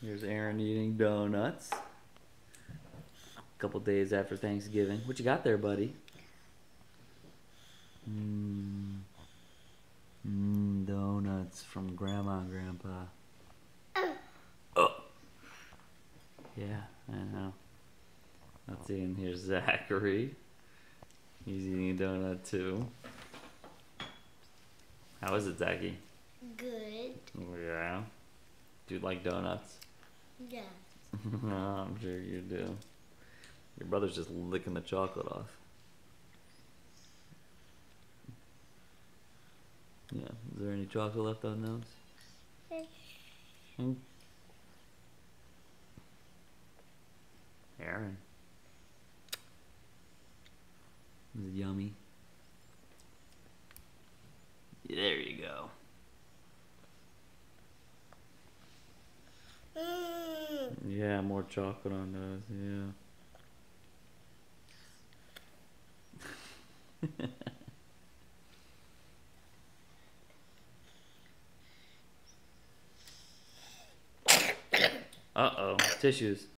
Here's Aaron eating donuts. A couple days after Thanksgiving. What you got there, buddy? Donuts from Grandma and Grandpa. Oh. Yeah, I know. Let's see, and here's Zachary. He's eating a donut too. How is it, Zachy? Good. Yeah. Do you like donuts? Yes. I'm sure you do. Your brother's just licking the chocolate off. Yeah. Is there any chocolate left on those? Aaron. Is it yummy? There you go. Yeah, more chocolate on those, yeah. Uh-oh, tissues.